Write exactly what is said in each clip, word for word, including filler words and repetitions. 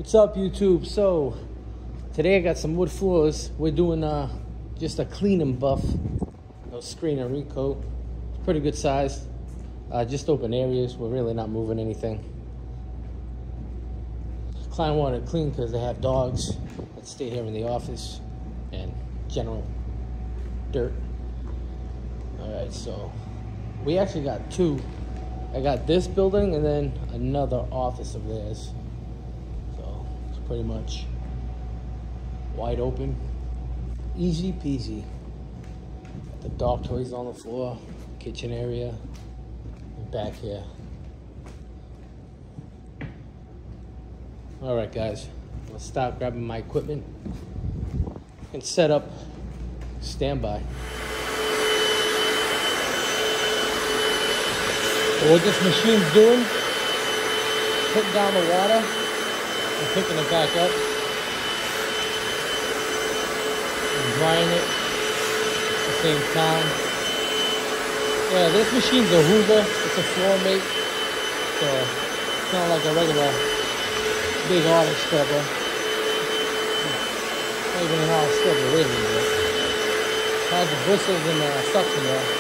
What's up, YouTube? So today I got some wood floors. We're doing uh, just a clean and buff, no screen and recoat. It's pretty good size. Uh, just open areas. We're really not moving anything. Client wanted it clean because they have dogs that stay here in the office and general dirt. All right, so we actually got two. I got this building and then another office of theirs. So it's pretty much wide open, easy peasy. The dog toys on the floor, kitchen area, and back here. All right, guys, let's start grabbing my equipment and set up standby. So what this machine's doing, putting down the water and picking it back up and drying it at the same time. Yeah, this machine's a Hoover. It's a floor mate, so it's not like a regular big auto scrubber. Not even an auto scrubber, really. It has the bristles and the suction there.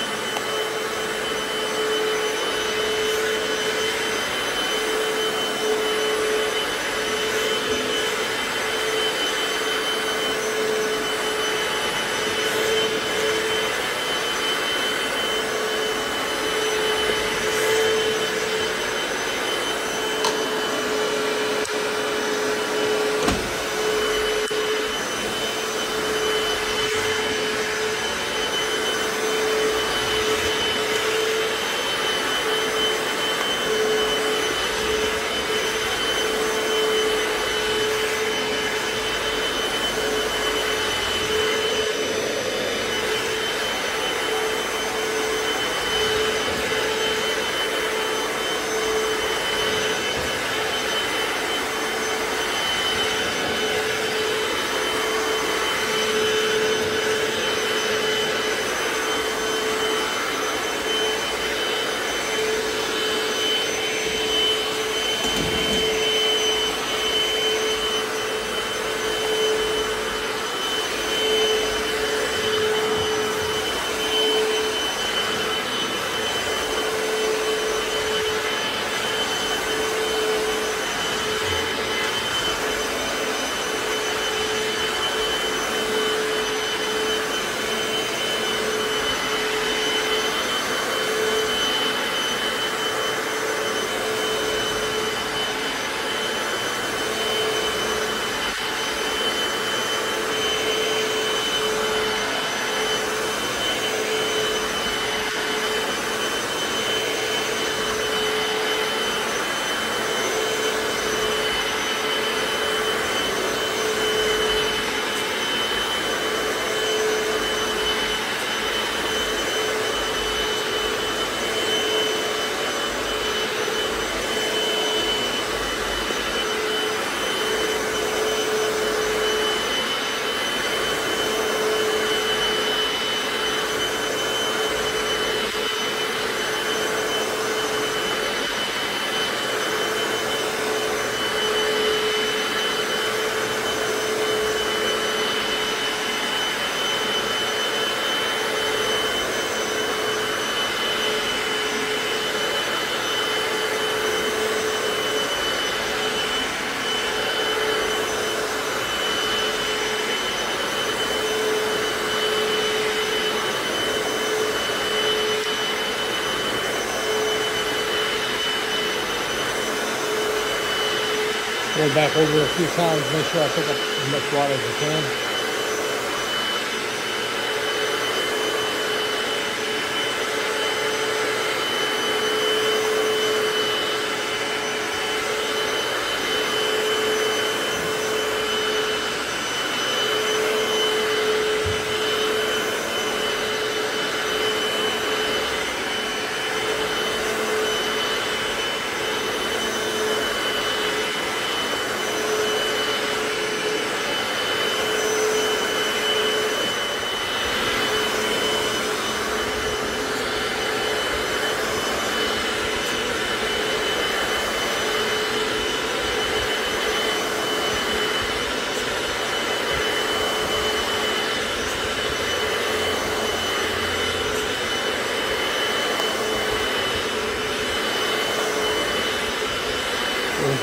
Go back over a few times, make sure I pick up as much water as I can.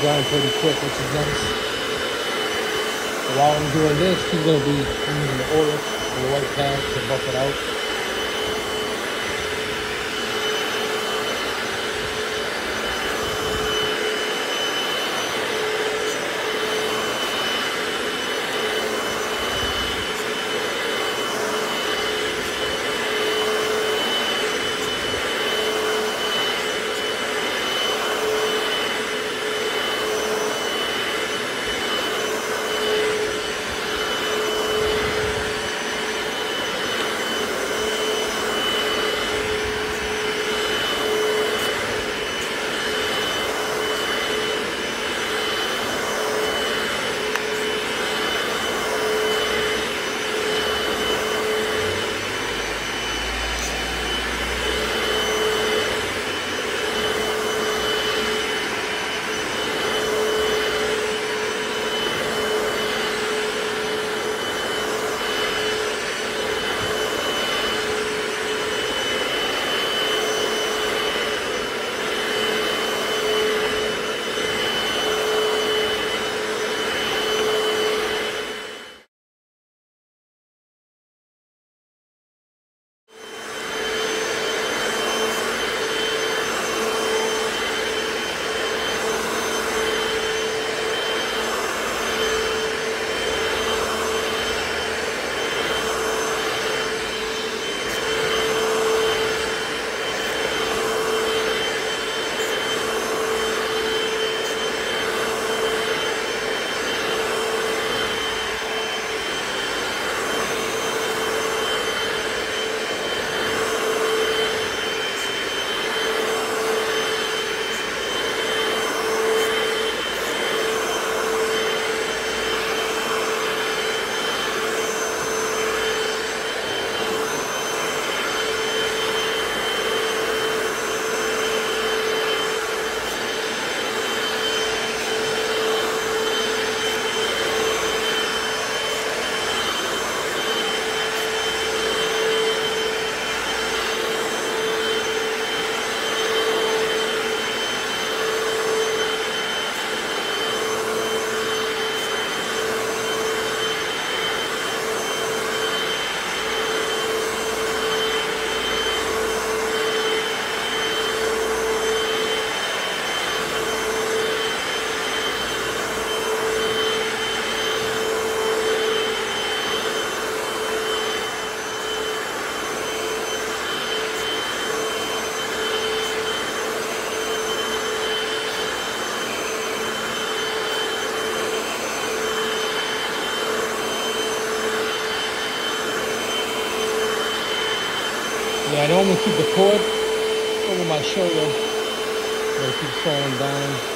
drying pretty quick, which is nice. So while I'm doing this, he's going to be using the oil and the white pad to buff it out. Yeah, I normally keep the cord over my shoulder, but it keeps falling down.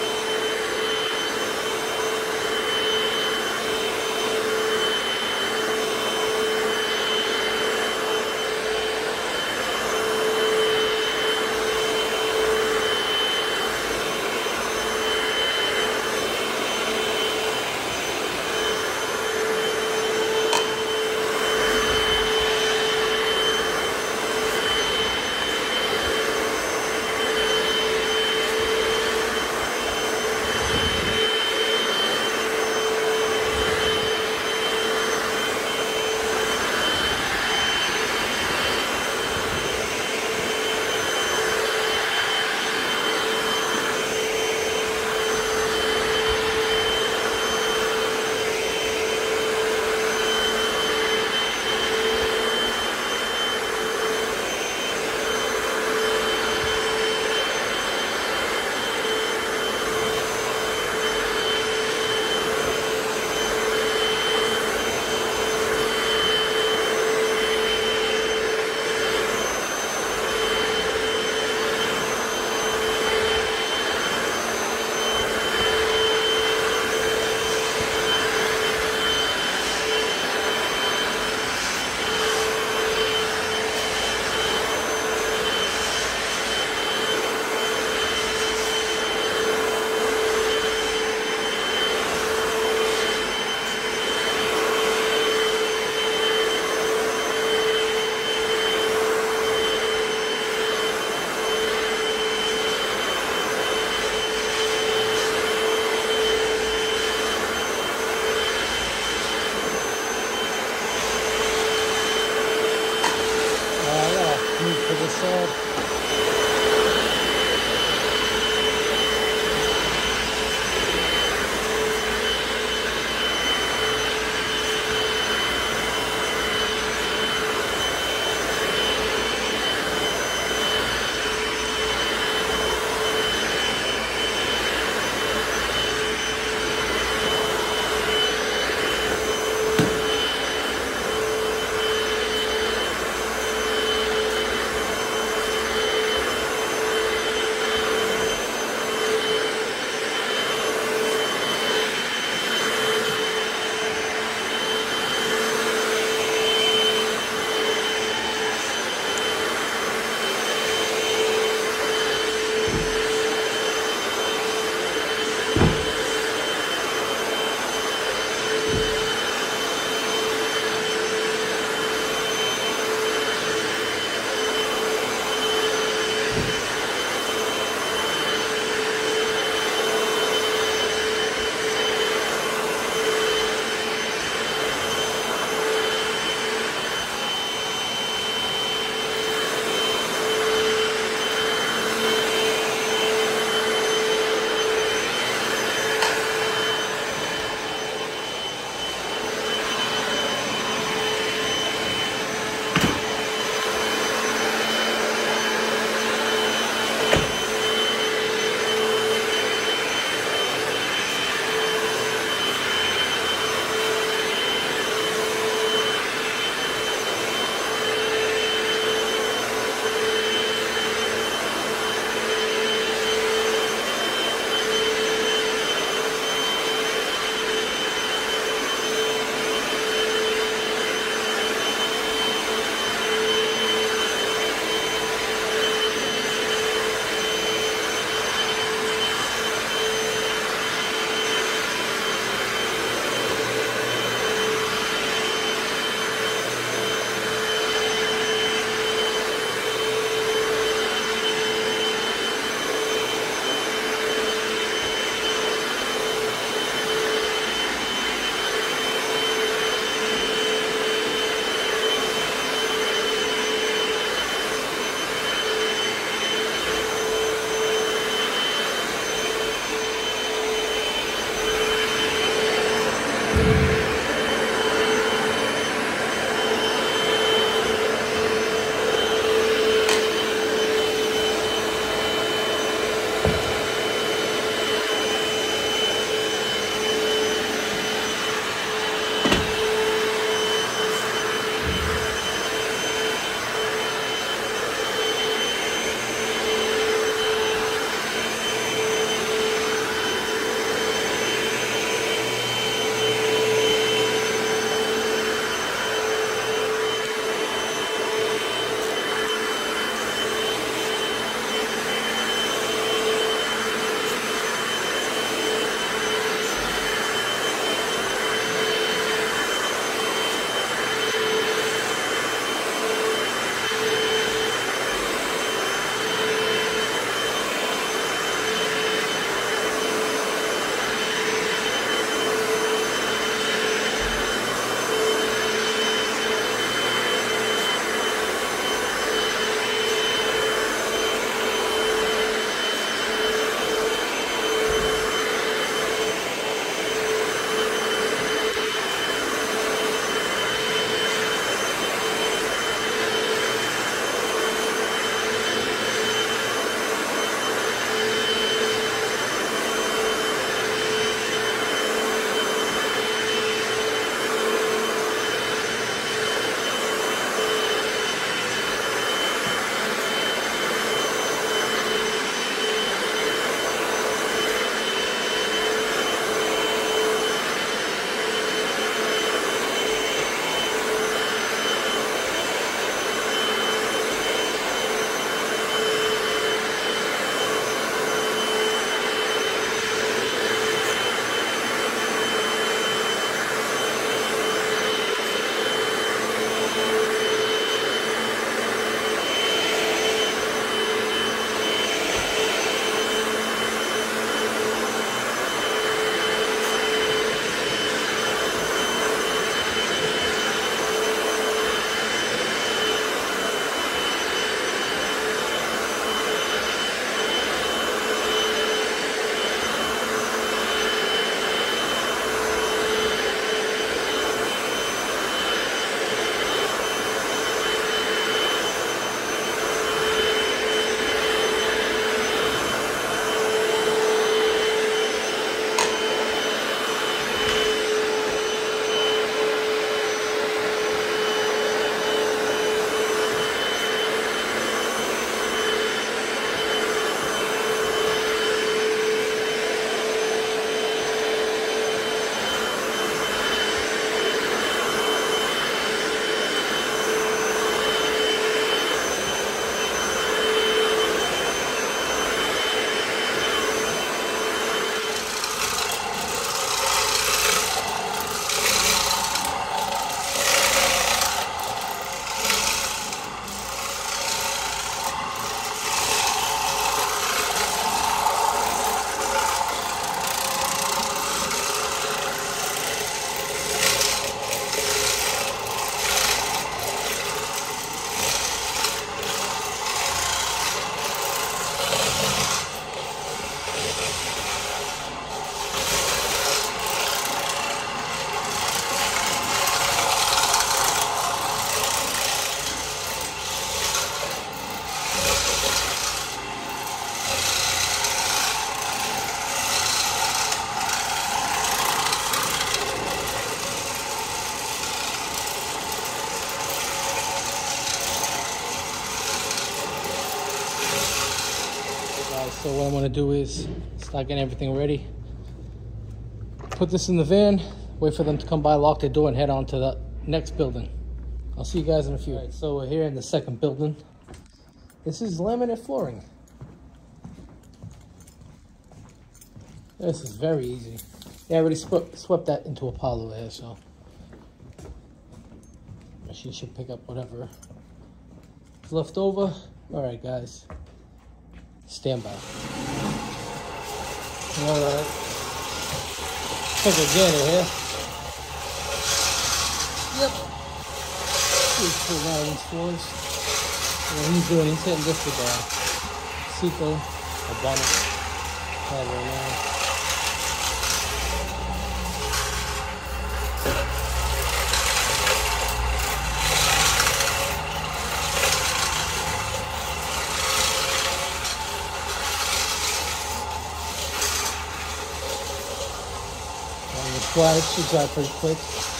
I want to do is start getting everything ready. Put this in the van, wait for them to come by, lock the door, and head on to the next building. I'll see you guys in a few. All right, so we're here in the second building. This is laminate flooring. This is very easy. They already swept, swept that into a pile over here, so she should pick up whatever is left over. All right, guys, stand by. All right, take a gander here. Yep. He's pulling out of these floors. What he's doing, he's hitting this with a Seco, a bonnet, pad right now. Dry, it should dry pretty quick.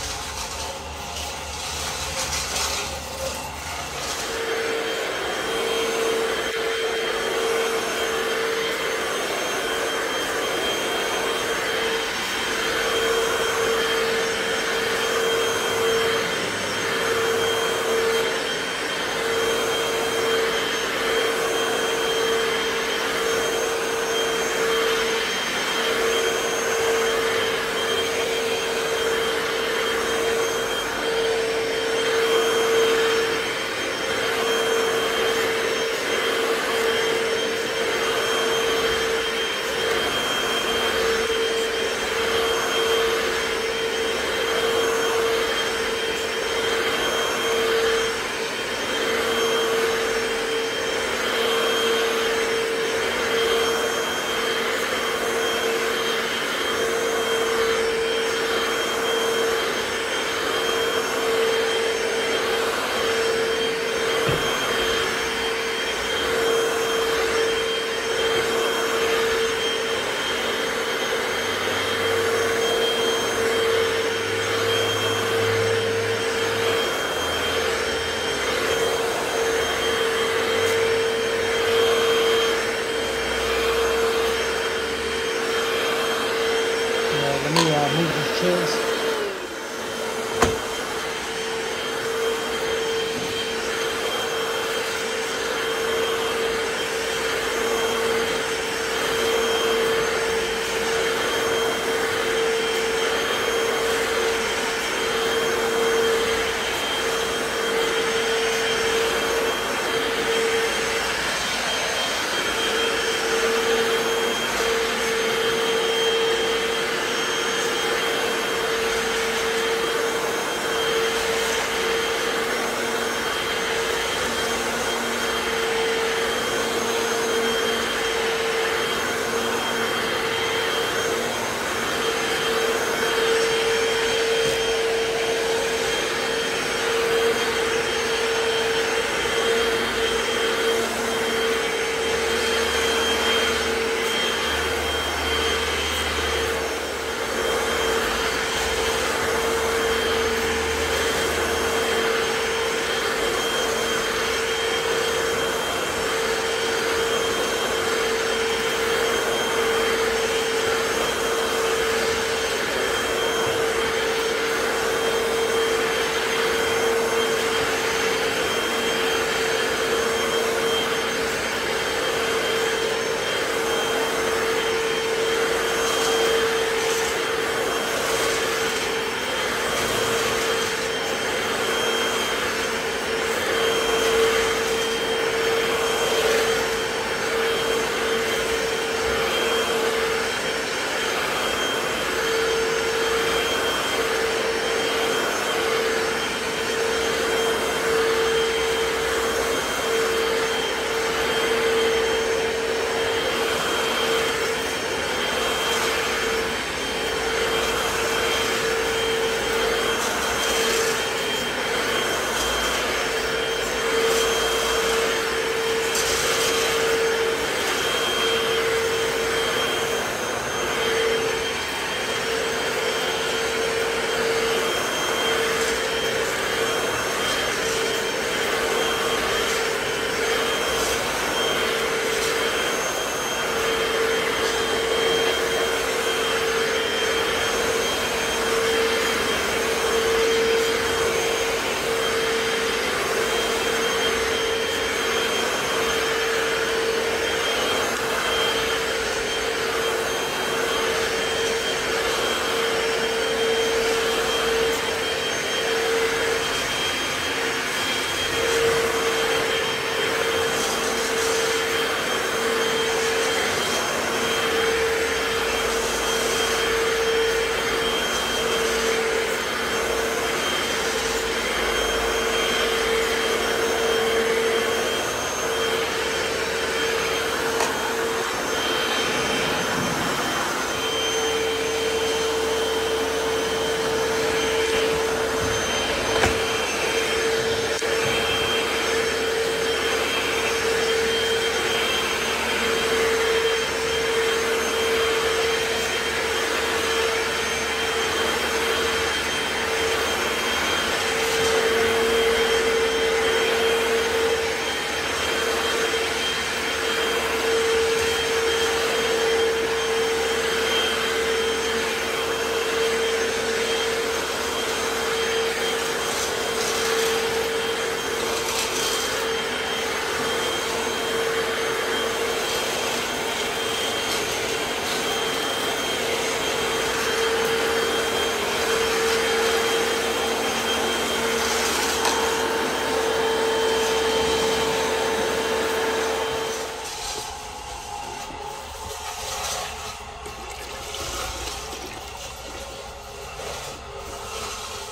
Let me uh, move these chairs.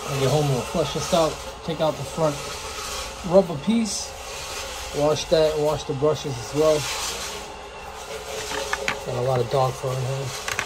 When you're home, we'll flush this out. Take out the front rubber piece. Wash that. Wash the brushes as well. Got a lot of dog fur in here.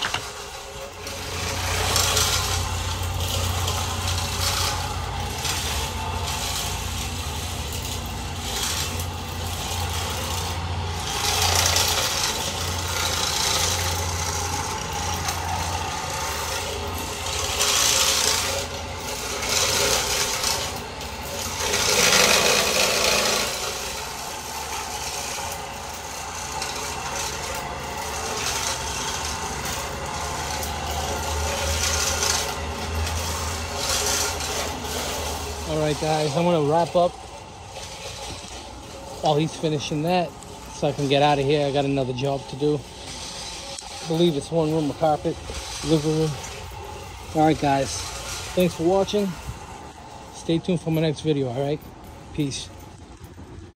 Alright guys, I'm going to wrap up while he's finishing that so I can get out of here. I got another job to do. I believe it's one room of carpet, living room. Alright guys, thanks for watching. Stay tuned for my next video, alright? Peace.